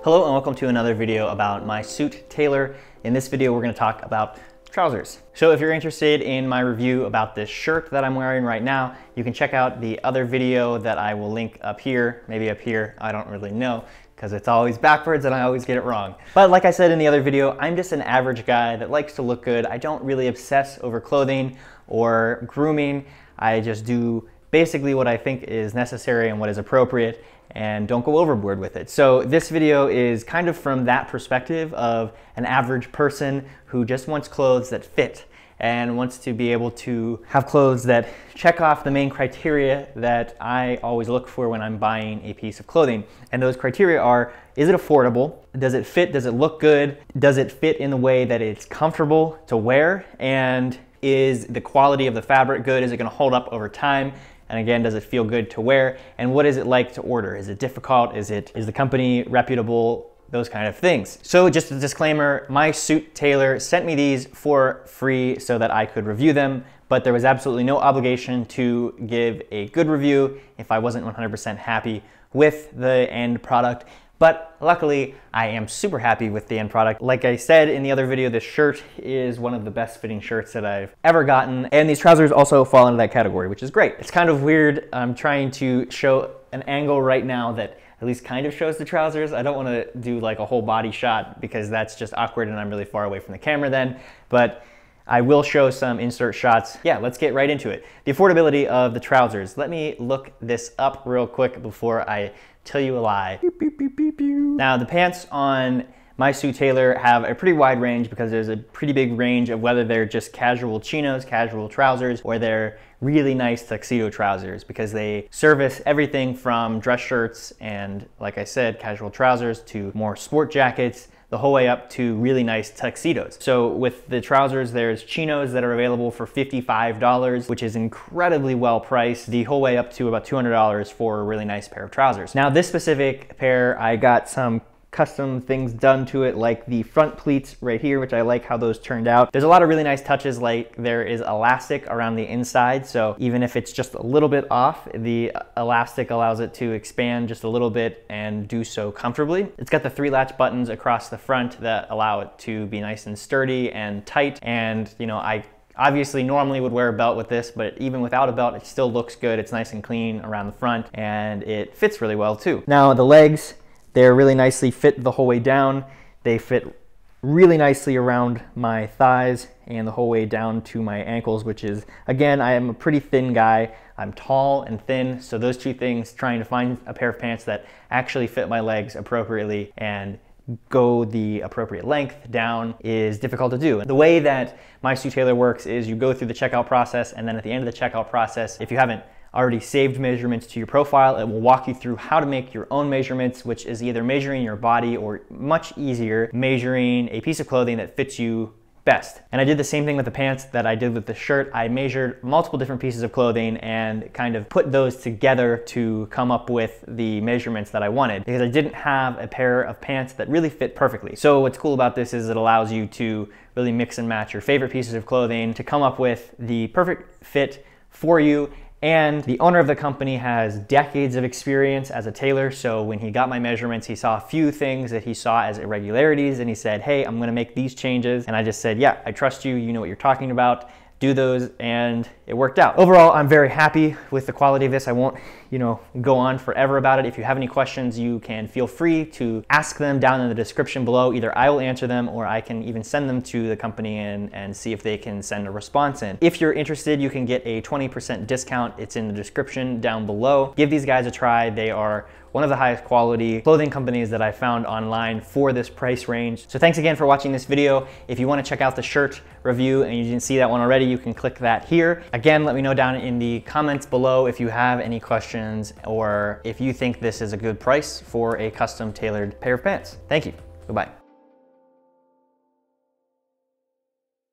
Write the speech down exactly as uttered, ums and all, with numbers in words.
Hello and welcome to another video about my Suit Tailor. In this video, we're going to talk about trousers. So if you're interested in my review about this shirt that I'm wearing right now, you can check out the other video that I will link up here, maybe up here, I don't really know, because it's always backwards and I always get it wrong. But like I said in the other video, I'm just an average guy that likes to look good. I don't really obsess over clothing or grooming. I just do basically what I think is necessary and what is appropriate, and don't go overboard with it. So this video is kind of from that perspective of an average person who just wants clothes that fit and wants to be able to have clothes that check off the main criteria that I always look for when I'm buying a piece of clothing. And those criteria are, is it affordable? Does it fit? Does it look good? Does it fit in the way that it's comfortable to wear? And is the quality of the fabric good? Is it gonna hold up over time? And again, does it feel good to wear? And what is it like to order? Is it difficult? Is it is the company reputable? Those kind of things. So just a disclaimer, my Suit Tailor sent me these for free so that I could review them, but there was absolutely no obligation to give a good review if I wasn't one hundred percent happy with the end product. But luckily, I am super happy with the end product. Like I said in the other video, this shirt is one of the best fitting shirts that I've ever gotten. And these trousers also fall into that category, which is great. It's kind of weird. I'm trying to show an angle right now that at least kind of shows the trousers. I don't want to do like a whole body shot because that's just awkward and I'm really far away from the camera then. But I will show some insert shots. Yeah, let's get right into it. The affordability of the trousers. Let me look this up real quick before I tell you a lie. Beep, beep, beep, beep, beep. Now the pants on my Suit Tailor have a pretty wide range because there's a pretty big range of whether they're just casual chinos, casual trousers, or they're really nice tuxedo trousers, because they service everything from dress shirts and, like I said, casual trousers to more sport jackets, the whole way up to really nice tuxedos. So with the trousers, there's chinos that are available for fifty-five dollars, which is incredibly well priced, the whole way up to about two hundred dollars for a really nice pair of trousers. Now this specific pair, I got some custom things done to it, like the front pleats right here, which I like how those turned out. There's a lot of really nice touches, like there is elastic around the inside, so even if it's just a little bit off, the elastic allows it to expand just a little bit and do so comfortably. It's got the three latch buttons across the front that allow it to be nice and sturdy and tight, and you know, I obviously normally would wear a belt with this, but even without a belt, it still looks good. It's nice and clean around the front, and it fits really well too. Now the legs, they're really nicely fit the whole way down. They fit really nicely around my thighs and the whole way down to my ankles, which is, again, I am a pretty thin guy. I'm tall and thin, so those two things, trying to find a pair of pants that actually fit my legs appropriately and go the appropriate length down is difficult to do. The way that my Suit Tailor works is you go through the checkout process, and then at the end of the checkout process, if you haven't already saved measurements to your profile, it will walk you through how to make your own measurements, which is either measuring your body or, much easier, measuring a piece of clothing that fits you best. And I did the same thing with the pants that I did with the shirt. I measured multiple different pieces of clothing and kind of put those together to come up with the measurements that I wanted, because I didn't have a pair of pants that really fit perfectly. So what's cool about this is it allows you to really mix and match your favorite pieces of clothing to come up with the perfect fit for you. And the owner of the company has decades of experience as a tailor, so when he got my measurements, he saw a few things that he saw as irregularities, and he said, hey, I'm gonna make these changes. And I just said, yeah, I trust you, you know what you're talking about, do those, and it worked out. Overall, I'm very happy with the quality of this. I won't, you know, go on forever about it. If you have any questions, you can feel free to ask them down in the description below. Either I will answer them, or I can even send them to the company and, and see if they can send a response in. If you're interested, you can get a twenty percent discount. It's in the description down below. Give these guys a try. They are one of the highest quality clothing companies that I found online for this price range. So thanks again for watching this video. If you want to check out the shirt review and you didn't see that one already, you can click that here. Again, let me know down in the comments below if you have any questions or if you think this is a good price for a custom tailored pair of pants. Thank you. Goodbye.